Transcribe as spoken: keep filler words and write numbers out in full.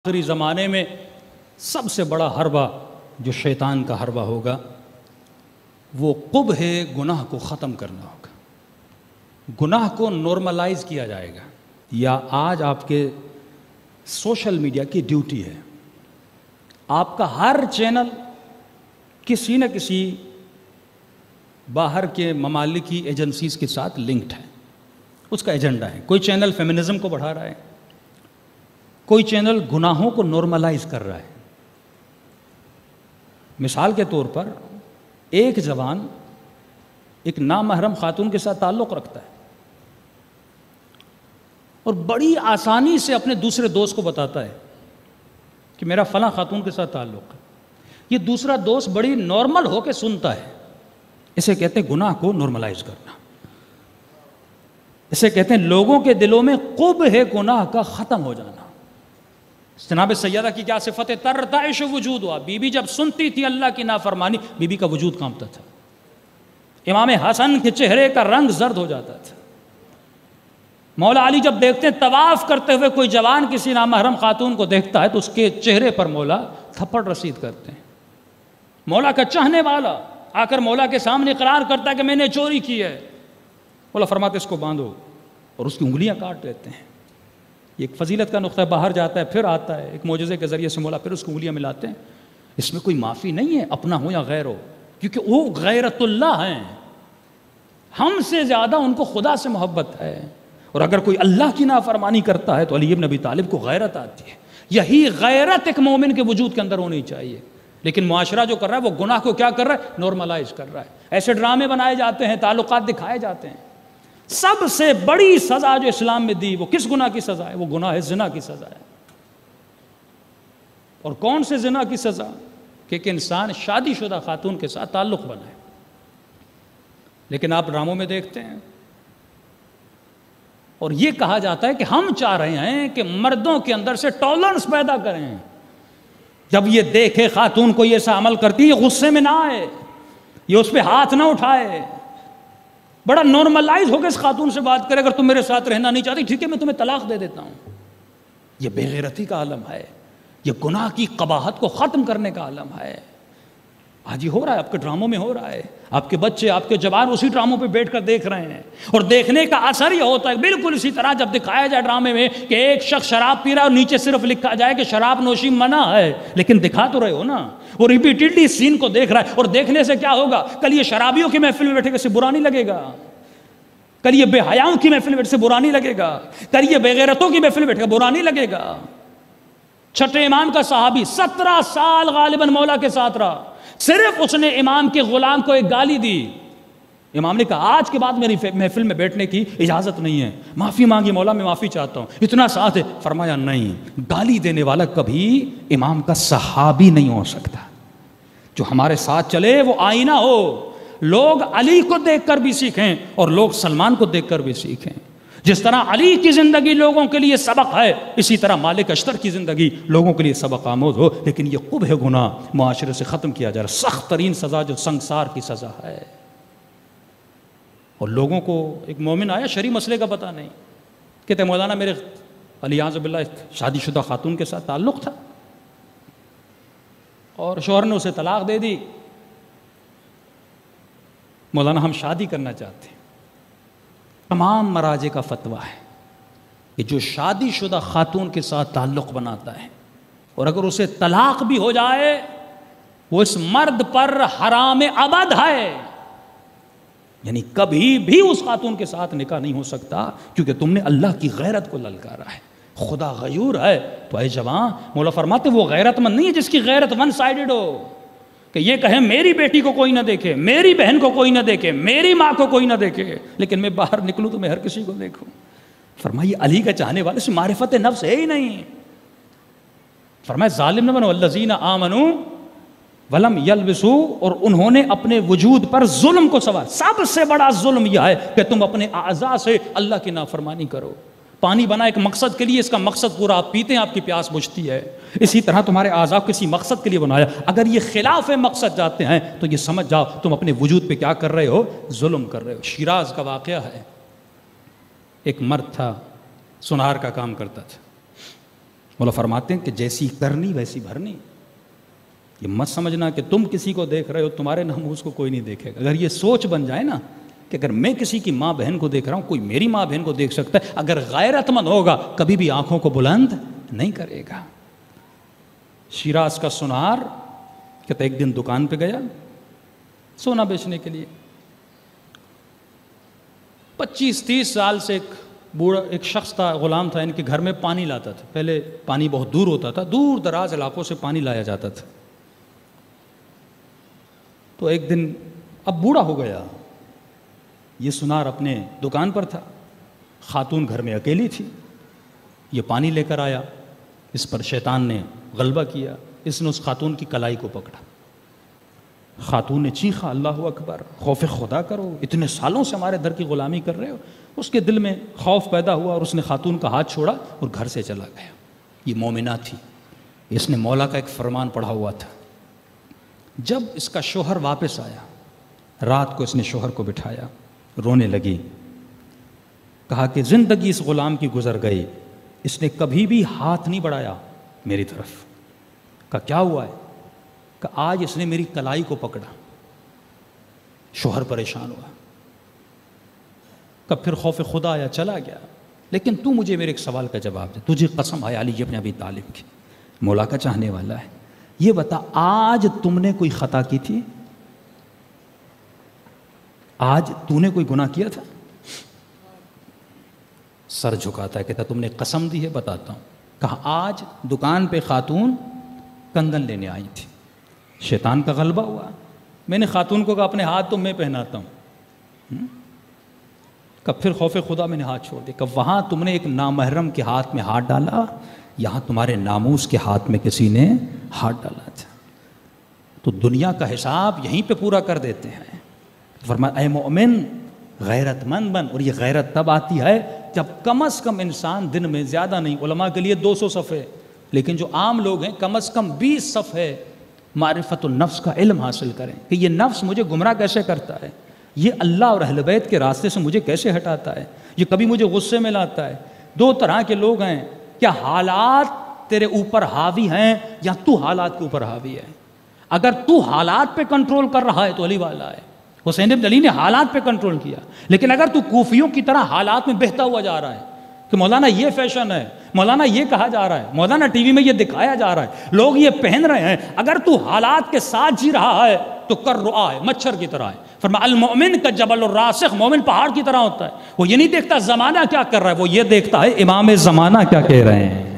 آخری زمانے میں سب سے بڑا حربہ جو شیطان کا حربہ ہوگا وہ قبح گناہ کو ختم کرنا ہوگا. گناہ کو نارملائز کیا جائے گا. یا آج آپ کے سوشل میڈیا کی ڈیوٹی ہے، آپ کا ہر چینل کسی نہ کسی باہر کے ممالک کی ایجنسیز کے ساتھ لنکڈ ہے. اس کا ایجنڈا ہے. کوئی چینل فیمنزم کو بڑھا رہا ہے، کوئی چینل گناہوں کو نارملائز کر رہا ہے. مثال کے طور پر ایک جوان ایک نامحرم خاتون کے ساتھ تعلق رکھتا ہے اور بڑی آسانی سے اپنے دوسرے دوست کو بتاتا ہے کہ میرا فلاں خاتون کے ساتھ تعلق ہے. یہ دوسرا دوست بڑی نارمل ہو کے سنتا ہے. اسے کہتے ہیں گناہ کو نارملائز کرنا. اسے کہتے ہیں لوگوں کے دلوں میں قبح گناہ کا ختم ہو جانا. جناب سیدہ کی کیا صفت ہے؟ ترتعش وجود ہوا. بی بی جب سنتی تھی اللہ کی نافرمانی، بی بی کا وجود کانپتا تھا. امام حسن کے چہرے کا رنگ زرد ہو جاتا تھا. مولا علی جب دیکھتے ہیں طواف کرتے ہوئے کوئی جوان کسی نامحرم خاتون کو دیکھتا ہے تو اس کے چہرے پر مولا تھپڑ رسید کرتے ہیں. مولا کا چاہنے والا آ کر مولا کے سامنے اقرار کرتا ہے کہ میں نے چوری کی ہے. مولا فرماتے اس کو باندھو اور اس کی انگلیاں کاٹ لیتے ہیں. یہ ایک فضیلت کا نقطہ باہر جاتا ہے پھر آتا ہے. ایک معجزے کے ذریعے سے مولا پھر اس کو انگلیاں ملاتے ہیں. اس میں کوئی معافی نہیں ہے اپنا ہو یا غیر ہو، کیونکہ وہ غیرت اللہ ہیں. ہم سے زیادہ ان کو خدا سے محبت ہے. اور اگر کوئی اللہ کی نافرمانی کرتا ہے تو علی بن ابی طالب کو غیرت آتی ہے. یہی غیرت ایک مومن کے وجود کے اندر ہونی چاہیے. لیکن معاشرہ جو کر رہا ہے وہ گناہ کو کیا کر رہا ہے؟ نارملائز کر رہا ہے. ایسے ڈرامے بنائے جاتے ہیں، تعلقات دکھائے جاتے ہیں. سب سے بڑی سزا جو اسلام میں دی وہ کس گناہ کی سزا ہے؟ وہ گناہ زنا کی سزا ہے. اور کون سے زنا کی سزا؟ کہ ایک انسان شادی شدہ خاتون کے ساتھ تعلق بنائے. لیکن آپ ڈراموں میں دیکھتے ہیں اور یہ کہا جاتا ہے کہ ہم چاہ رہے ہیں کہ مردوں کے اندر سے ٹالرنس پیدا کریں. جب یہ دیکھے خاتون کو یہ ایسا عمل کرتی ہے، یہ غصے میں نہ آئے، یہ اس پہ ہاتھ نہ اٹھائے، بڑا نارملائز ہو کے اس خاتون سے بات کرے. اگر تم میرے ساتھ رہنا نہیں چاہتی ٹھیک ہے میں تمہیں طلاق دے دیتا ہوں. یہ بے غیرتی کا عالم ہے. یہ گناہ کی قباحت کو ختم کرنے کا عالم ہے. آج یہ ہو رہا ہے، آپ کے ڈراموں میں ہو رہا ہے. آپ کے بچے، آپ کے جوان اسی ڈراموں پہ بیٹھ کر دیکھ رہے ہیں اور دیکھنے کا اثر یہ ہوتا ہے بالکل اسی طرح جب دکھایا جائے ڈرامے میں کہ ایک شخص شراب پی رہا ہے اور نیچے صرف لکھا جائے کہ شراب نوشی منع ہے، لیکن دکھا تو رہے ہو نا. وہ ریپیٹڈلی سین کو دیکھ رہا ہے اور دیکھنے سے کیا ہوگا؟ کل یہ شرابیوں کی محفل میں بیٹھے گا، اسے برا نہیں لگے گا. کل یہ بے حیاؤں کی محفل میں بیٹھے سے برا نہیں لگے گا. کل یہ بے غیرتوں کی محفل میں بیٹھے گا، برا نہیں لگے گا. چھٹے امام کا صحابی سترہ سال غالباً مولا کے ساتھ رہا. صرف اس نے امام کے غلام کو ایک گالی دی. امام نے کہا آج کے بعد میری محفل میں بیٹھنے کی اجازت نہیں ہے. معافی مانگی، مولا میں معافی چاہتا ہوں. اتنا ساتھ ہے؟ فرمایا نہیں. گالی دینے والا کبھی امام کا صحابی نہیں ہو سکتا. جو ہمارے ساتھ چلے وہ آئینہ ہو. لوگ علی کو دیکھ کر بھی سیکھیں اور لوگ سلمان کو دیکھ کر بھی سیکھیں. جس طرح علی کی زندگی لوگوں کے لیے سبق ہے، اسی طرح مالک اشتر کی زندگی لوگوں کے لیے سبق آموز ہو. لیکن یہ قبح گناہ معاشرے سے ختم کیا جا رہا ہے. سخت ترین سزا جو سنگسار کی سزا ہے. اور لوگوں کو ایک مومن آیا شرعی مسئلے کا پتہ نہیں، کہتے مولانا میرے علیاذ باللہ شادی شدہ خاتون کے ساتھ تعلق تھا اور شوہر نے اسے طلاق دے دی. مولانا ہم شادی کرنا چاہتے ہیں. تمام مراجع کا فتویٰ ہے کہ جو شادی شدہ خاتون کے ساتھ تعلق بناتا ہے اور اگر اسے طلاق بھی ہو جائے وہ اس مرد پر حرام ابد ہے. یعنی کبھی بھی اس خاتون کے ساتھ نکاح نہیں ہو سکتا کیونکہ تم نے اللہ کی غیرت کو للکارا ہے. خدا غیور ہے. تو اے جوان، مولا فرماتے وہ غیرت مند نہیں ہے جس کی غیرت ون سائیڈڈ ہو، کہ یہ کہیں میری بیٹی کو کوئی نہ دیکھے، میری بہن کو کوئی نہ دیکھے، میری ماں کو کوئی نہ دیکھے، لیکن میں باہر نکلوں تو میں ہر کسی کو دیکھوں. فرمایا علی کا چاہنے والے سے معرفت نفس ہے ہی نہیں. فرمایا ظالم نہ بنو، الذین آمنوا ولم یلبسوا، اور انہوں نے اپنے وجود پر ظلم کو سوار. سب سے بڑا ظلم یہ ہے کہ تم اپنے اعضاء سے اللہ کی نافرمانی کرو. پانی بنا ایک مقصد کے لیے، اس کا مقصد پورا آپ پیتے ہیں آپ کی پیاس بجھتی ہے. اسی طرح تمہارے اعضاء کسی مقصد کے لیے بنایا، اگر یہ خلاف مقصد جاتے ہیں تو یہ سمجھ جاؤ تم اپنے وجود پہ کیا کر رہے ہو؟ ظلم کر رہے ہو. شیراز کا واقعہ ہے. ایک مرد تھا، سنار کا کام کرتا تھا. مولا فرماتے ہیں کہ جیسی کرنی ویسی بھرنی. یہ مت سمجھنا کہ تم کسی کو دیکھ رہے ہو تمہارے ناموس کو کوئی نہیں دیکھے گا. اگر یہ سوچ بن جائے نا کہ اگر میں کسی کی ماں بہن کو دیکھ رہا ہوں کوئی میری ماں بہن کو دیکھ سکتا ہے, اگر غیرت مند ہوگا کبھی بھی آنکھوں کو بلند نہیں کرے گا. شیراز کا سونار کہتا ایک دن دکان پہ گیا سونا بیچنے کے لیے. پچیس تیس سال سے ایک بوڑھا ایک شخص تھا, غلام تھا, ان کے گھر میں پانی لاتا تھا. پہلے پانی بہت دور ہوتا تھا, دور دراز علاقوں سے پانی لایا جاتا تھا. تو ایک دن اب بوڑھا ہو گیا, یہ سونار اپنے دکان پر تھا, خاتون گھر میں اکیلی تھی, یہ پانی لے کر آیا. اس پر شیطان نے غلبہ کیا, اس نے اس خاتون کی کلائی کو پکڑا. خاتون نے چیخا اللہ اکبر, خوف خدا کرو, اتنے سالوں سے ہمارے در کی غلامی کر رہے ہو. اس کے دل میں خوف پیدا ہوا اور اس نے خاتون کا ہاتھ چھوڑا اور گھر سے چلا گیا. یہ مومنہ تھی, اس نے مولا کا ایک فرمان پڑھا ہوا تھا. جب اس کا شوہر واپس آیا, رات کو اس نے شوہر کو بٹھایا, رونے لگی, کہا کہ زندگی اس غلام کی گزر گئی, اس نے کبھی بھی ہاتھ نہیں بڑھایا میری طرف. کہا کیا ہوا ہے؟ کہ آج اس نے میری کلائی کو پکڑا. شوہر پریشان ہوا, کہ پھر خوف خدا آیا, چلا گیا. لیکن تو مجھے میرے ایک سوال کا جواب دے, تجھے قسم ہے علی ابن ابی طالب کی, مولا کا چاہنے والا ہے, یہ بتا آج تم نے کوئی خطا کی تھی؟ آج تو نے کوئی گناہ کیا تھا؟ سر جھکاتا ہے, کہتا تم نے قسم دی ہے, بتاتا ہوں. کہا آج دکان پہ خاتون کنگن لینے آئی تھی, شیطان کا غلبہ ہوا, میں نے خاتون کو کہا اپنے ہاتھ تو میں پہناتا ہوں. کب پھر خوف خدا میں نے ہاتھ چھوڑ دیا. کب وہاں تم نے ایک نامحرم کے ہاتھ میں ہاتھ ڈالا, یہاں تمہارے ناموس کے ہاتھ میں کسی نے ہاتھ ڈالا تھا. تو دنیا کا حساب یہیں پہ پورا کر دیتے ہیں. فرمایا اے مومن غیرت مند بن, اور یہ غیرت تب آتی ہے جب کم از کم انسان دن میں, زیادہ نہیں, علماء کے لیے دو سو صفحے, لیکن جو عام لوگ ہیں کم از کم بیس صفحے معرفت النفس کا علم حاصل کریں کہ یہ نفس مجھے گمراہ کیسے کرتا ہے, یہ اللہ اور اہل بیت کے راستے سے مجھے کیسے ہٹاتا ہے, یہ کبھی مجھے غصے میں لاتا ہے. دو طرح کے لوگ ہیں, کیا حالات تیرے اوپر حاوی ہیں یا تو حالات کے اوپر حاوی ہے. اگر تو حالات پہ کنٹرول کر رہا ہے تو علی والا ہے. حسین بن علی نے حالات پہ کنٹرول کیا, لیکن اگر تو کوفیوں کی طرح حالات میں بہتا ہوا جا رہا ہے کہ مولانا یہ فیشن ہے, مولانا یہ کہا جا رہا ہے, مولانا ٹی وی میں یہ دکھایا جا رہا ہے, لوگ یہ پہن رہے ہیں, اگر تو حالات کے ساتھ جی رہا ہے تو کر رعا ہے, مچھر کی طرح ہے. فرمایا المؤمن کا جبل الراسخ, مومن پہاڑ کی طرح ہوتا ہے, وہ یہ نہیں دیکھتا زمانہ کیا کر رہا ہے, وہ یہ دیکھتا ہے امام زمانہ کیا کہہ رہے ہیں.